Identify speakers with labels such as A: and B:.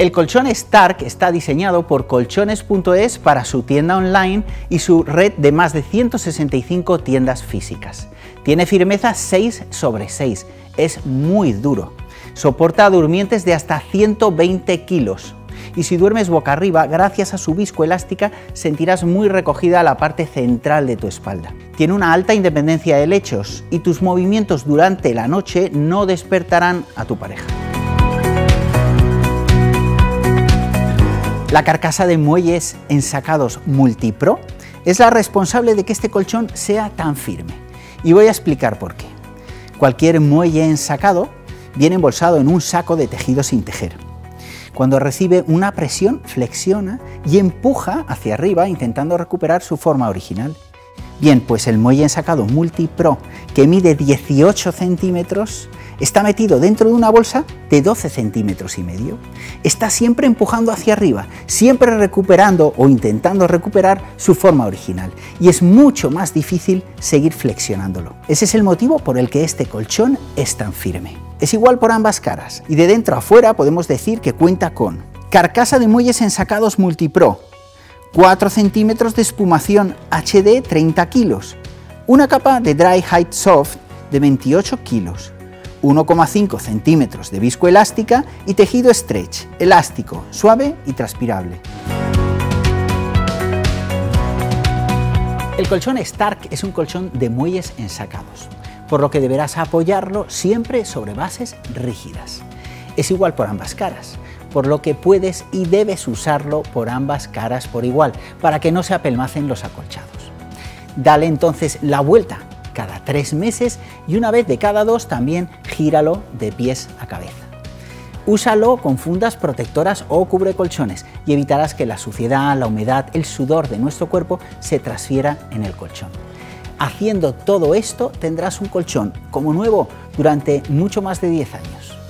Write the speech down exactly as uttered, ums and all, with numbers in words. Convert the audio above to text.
A: El colchón Stark está diseñado por colchones punto es para su tienda online y su red de más de ciento sesenta y cinco tiendas físicas. Tiene firmeza seis sobre seis, es muy duro. Soporta a durmientes de hasta ciento veinte kilos. Y si duermes boca arriba, gracias a su viscoelástica, sentirás muy recogida la parte central de tu espalda. Tiene una alta independencia de lechos y tus movimientos durante la noche no despertarán a tu pareja. La carcasa de muelles ensacados MultiPro es la responsable de que este colchón sea tan firme. Y voy a explicar por qué. Cualquier muelle ensacado viene embolsado en un saco de tejido sin tejer. Cuando recibe una presión, flexiona y empuja hacia arriba intentando recuperar su forma original. Bien, pues el muelle ensacado MultiPro, que mide dieciocho centímetros, está metido dentro de una bolsa de doce centímetros y medio. Está siempre empujando hacia arriba, siempre recuperando o intentando recuperar su forma original. Y es mucho más difícil seguir flexionándolo. Ese es el motivo por el que este colchón es tan firme. Es igual por ambas caras y de dentro a fuera podemos decir que cuenta con carcasa de muelles ensacados MultiPro, cuatro centímetros de espumación H D treinta kilos, una capa de Dry Height Soft de veintiocho kilos, uno coma cinco centímetros de viscoelástica y tejido stretch, elástico, suave y transpirable. El colchón Stark es un colchón de muelles ensacados, por lo que deberás apoyarlo siempre sobre bases rígidas. Es igual por ambas caras, por lo que puedes y debes usarlo por ambas caras por igual, para que no se apelmacen los acolchados. Dale entonces la vuelta cada tres meses y una vez de cada dos también gíralo de pies a cabeza. Úsalo con fundas protectoras o cubrecolchones y evitarás que la suciedad, la humedad, el sudor de nuestro cuerpo se transfiera en el colchón. Haciendo todo esto tendrás un colchón como nuevo durante mucho más de diez años.